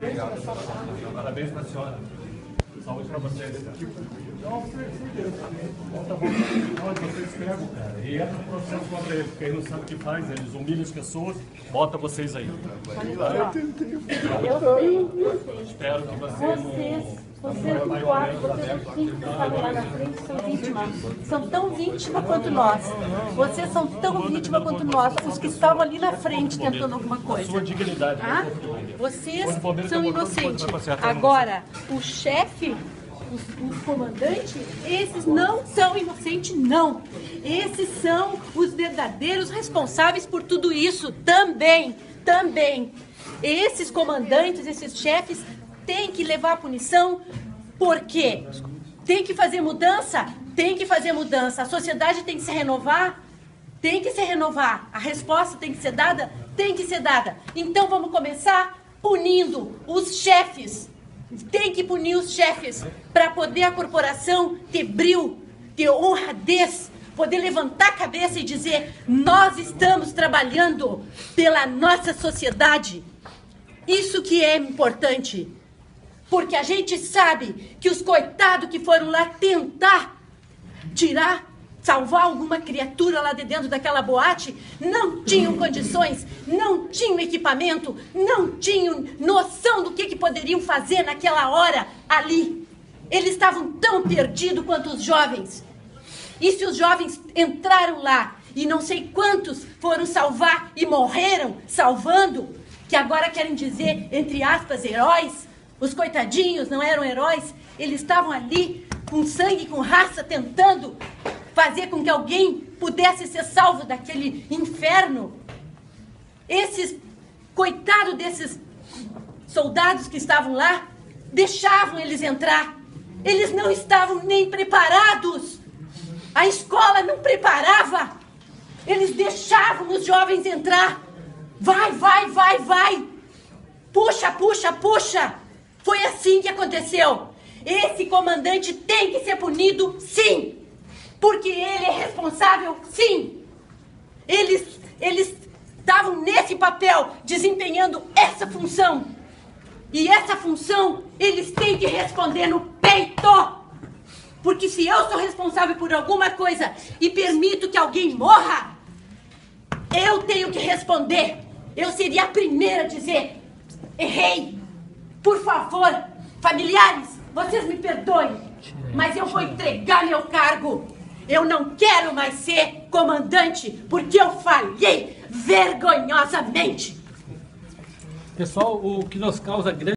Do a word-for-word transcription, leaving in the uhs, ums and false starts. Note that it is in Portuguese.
Obrigado. Parabéns para a senhora. Saúde para vocês. Não, foi Deus. Volta a boca. Onde vocês pegam, cara. E entra no processo contra eles, porque aí não sabe o que faz, eles humilham as pessoas, bota vocês aí. Eu tentei. Eu sei, eu sei. Espero que você Vocês, não... vocês do quatro, vocês dos cinco que estavam lá na frente são vítimas. São tão vítimas quanto nós. Vocês são tão vítimas quanto nós, os que estavam ali na frente tentando alguma coisa. Sua dignidade. Ah? Vocês são inocentes. Agora, o chefe, os, os comandantes, esses não são inocentes, não. Esses são os verdadeiros responsáveis por tudo isso. Também, também. Esses comandantes, esses chefes, têm que levar a punição, porque tem que fazer mudança, tem que fazer mudança. A sociedade tem que se renovar, tem que se renovar. A resposta tem que ser dada, tem que ser dada. Então vamos começar punindo os chefes. Tem que punir os chefes para poder a corporação ter brilho, ter honradez, poder levantar a cabeça e dizer: nós estamos trabalhando pela nossa sociedade. Isso que é importante. Porque a gente sabe que os coitados que foram lá tentar tirar, salvar alguma criatura lá de dentro daquela boate, não tinham condições, não tinham equipamento, não tinham noção do que, que poderiam fazer naquela hora ali. Eles estavam tão perdidos quanto os jovens. E se os jovens entraram lá e não sei quantos foram salvar e morreram salvando, que agora querem dizer, entre aspas, heróis, os coitadinhos não eram heróis, eles estavam ali com sangue, com raça, tentando fazer com que alguém pudesse ser salvo daquele inferno. Esses, coitados desses soldados que estavam lá, deixavam eles entrar. Eles não estavam nem preparados. A escola não preparava. Eles deixavam os jovens entrar. Vai, vai, vai, vai. Puxa, puxa, puxa. Foi assim que aconteceu. Esse comandante tem que ser punido, sim. Porque ele é responsável, sim. Eles eles estavam nesse papel, desempenhando essa função. E essa função, eles têm que responder no peito. Porque se eu sou responsável por alguma coisa e permito que alguém morra, eu tenho que responder. Eu seria a primeira a dizer: errei. Por favor, familiares, vocês me perdoem, mas eu vou entregar meu cargo. Eu não quero mais ser comandante, porque eu falhei vergonhosamente. Pessoal, o que nos causa grande